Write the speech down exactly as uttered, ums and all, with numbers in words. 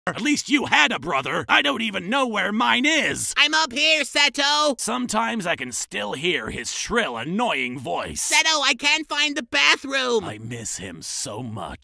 At least you had a brother. I don't even know where mine is. I'm up here, Seto. Sometimes I can still hear his shrill, annoying voice. Seto, I can't find the bathroom. I miss him so much.